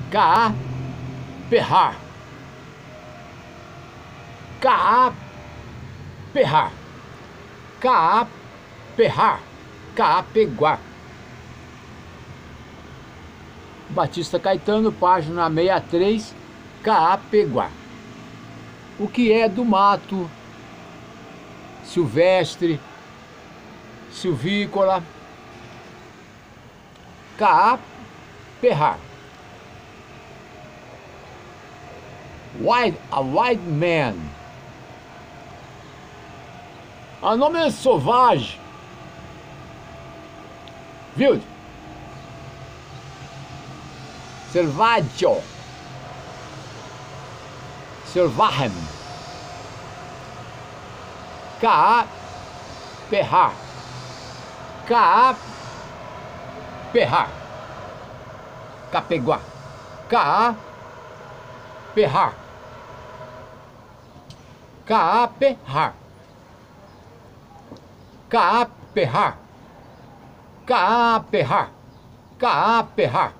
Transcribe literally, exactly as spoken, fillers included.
Caperrar. Caperrar. Caperrar. Capeguá. Batista Caetano, página sessenta e três, Capeguá. O que é do mato silvestre, silvícola. Caperrar. Wild, a wild man. A nome é sauvage. Wild. Selvaggio. Selvahem. Caperrar. Caperrar. Capeguá. Caperrar. Caperrar. Caperrar. Caperrar. Caperrar.